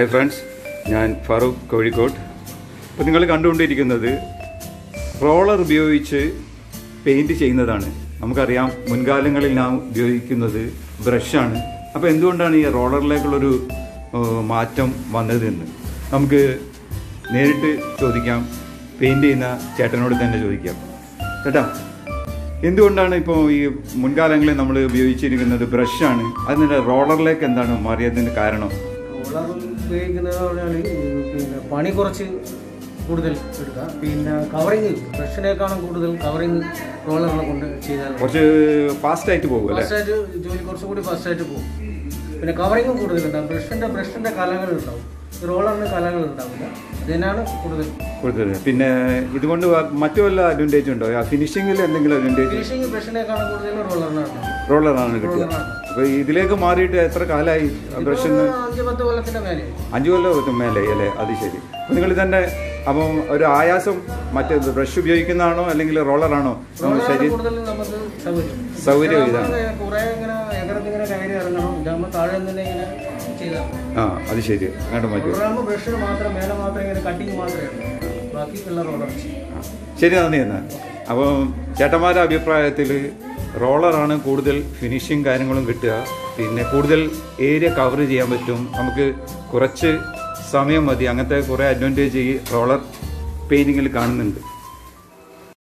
Hi friends, ഞാൻ ഫാറൂഖ് കോഴിക്കോട്. ഇപ്പോൾ നിങ്ങൾ കണ്ടുകൊണ്ടിരിക്കുന്നത് റോളർ ഉപയോഗിച്ച് പെയിൻറ്റ് ചെയ്യുന്നതാണ്. നമുക്കറിയാം, മുൻകാലങ്ങളിൽ നാം ഉപയോഗിക്കുന്നത് ബ്രഷാണ്. അപ്പോൾ എന്തുകൊണ്ടാണ് ഈ റോളറിലേക്കുള്ളൊരു മാറ്റം വന്നതെന്ന് നമുക്ക് നേരിട്ട് ചോദിക്കാം. പെയിൻറ്റ് ചെയ്യുന്ന ചേട്ടനോട് തന്നെ ചോദിക്കാം. ചേട്ടാ, എന്തുകൊണ്ടാണ് ഇപ്പോൾ ഈ മുൻകാലങ്ങളിൽ നമ്മൾ ഉപയോഗിച്ചിരിക്കുന്നത് ബ്രഷാണ്, അതിൻ്റെ റോളറിലേക്ക് എന്താണ് മാറിയതിൻ്റെ കാരണം? റോളർ ഉപയോഗിക്കുന്നത് പറഞ്ഞാൽ പിന്നെ പണി കുറച്ച് കൂടുതൽ എടുക്കുക, പിന്നെ കവറിങ് ബ്രഷിനേക്കാളും കൂടുതൽ കവറിങ് റോളറിനെ കൊണ്ട് ചെയ്താൽ കുറച്ച് ഫാസ്റ്റായിട്ട് പോകും അല്ലേ? ഫാസ്റ്റായിട്ട് ജോലി കുറച്ചും കൂടി ഫാസ്റ്റായിട്ട് പോകും. പിന്നെ കവറിങ്ങും കൂടുതലുണ്ടാവും. ബ്രഷിൻ്റെ കലകളുണ്ടാവും, റോളറിന് കലകൾ ഉണ്ടാവില്ല. ഇതിനാണ് കൂടുതൽ. പിന്നെ ഇതുകൊണ്ട് മറ്റു വല്ല അഡ്വാൻറ്റേജ് ഉണ്ടോ? ഫിനിഷിംഗിൽ എന്തെങ്കിലും അഡ്വാൻറ്റേജ്? ഫിനിഷിംഗ് ബ്രഷിനേക്കാളും കൂടുതൽ റോളറാണ് കിട്ടുക. അപ്പോൾ ഇതിലേക്ക് മാറിയിട്ട് എത്ര കാലമായി? ബ്രഷിന് 5-10 കൊല്ലത്തിൻ്റെ മേലെ. 5 കൊല്ലത്തിന് മേലെ അല്ലേ? അത് ശരി. അപ്പോൾ നിങ്ങൾ തന്നെ അപ്പം ഒരു ആയാസം മറ്റേ ബ്രഷ് ഉപയോഗിക്കുന്നതാണോ അല്ലെങ്കിൽ റോളറാണോ ശരീരം സൗകര്യം? ഇതാണ്. ആ, അത് ശരി. അങ്ങോട്ട് മാറ്റി. ശരി, നന്ദി. എന്നാൽ അപ്പോൾ ചേട്ടന്മാരുടെ അഭിപ്രായത്തിൽ റോളറാണ് കൂടുതൽ ഫിനിഷിങ് കാര്യങ്ങളും കിട്ടുക. പിന്നെ കൂടുതൽ ഏരിയ കവർ ചെയ്യാൻ പറ്റും, നമുക്ക് കുറച്ച് സമയം മതി. അങ്ങനത്തെ കുറേ അഡ്വാൻറ്റേജ് ഈ റോളർ പെയിൻറ്റിങ്ങിൽ കാണുന്നുണ്ട്.